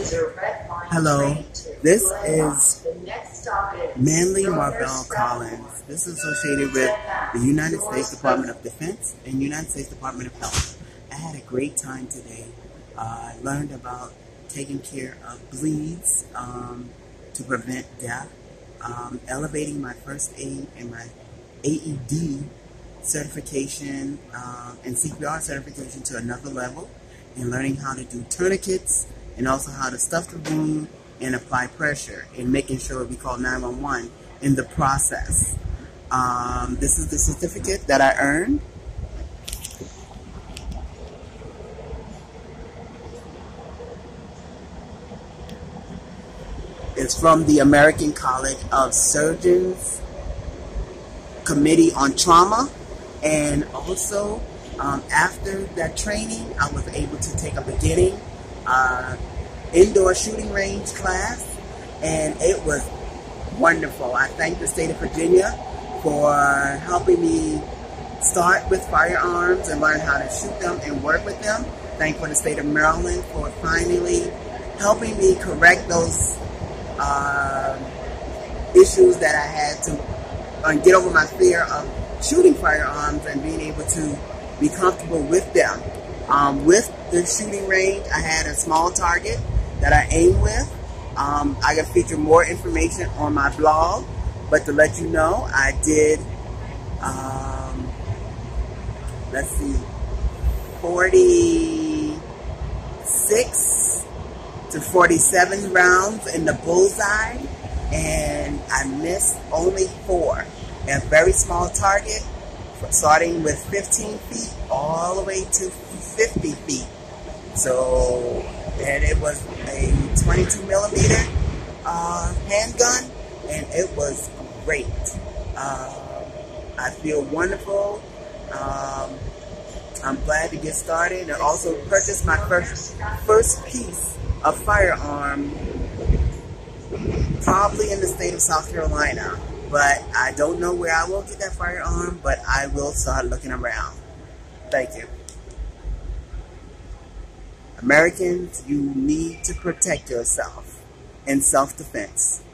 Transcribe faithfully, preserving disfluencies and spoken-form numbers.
Hello, this is Manly Marvell Collins. This is associated with the United States Department of Defense and United States Department of Health. I had a great time today. Uh, I learned about taking care of bleeds um, to prevent death, um, elevating my first aid and my A E D certification um, and C P R certification to another level, and learning how to do tourniquets and also how to stuff the wound and apply pressure, and making sure we call nine one one in the process. Um, this is the certificate that I earned. It's from the American College of Surgeons Committee on Trauma, and also um, after that training I was able to take a beginning uh, indoor shooting range class, and it was wonderful. I thank the state of Virginia for helping me start with firearms and learn how to shoot them and work with them. Thank for the state of Maryland for finally helping me correct those uh, issues that I had to uh, get over my fear of shooting firearms and being able to be comfortable with them. Um, with the shooting range, I had a small target that I aim with. Um, I can feature more information on my blog, but to let you know, I did, um, let's see, forty-six to forty-seven rounds in the bullseye, and I missed only four. A very small target, starting with fifteen feet all the way to fifty feet. So, and it was a twenty-two millimeter uh, handgun, and it was great. Uh, I feel wonderful. Um, I'm glad to get started, and also purchased my first first piece of firearm, probably in the state of South Carolina. But I don't know where I will get that firearm, but I will start looking around. Thank you. Americans, you need to protect yourself in self-defense.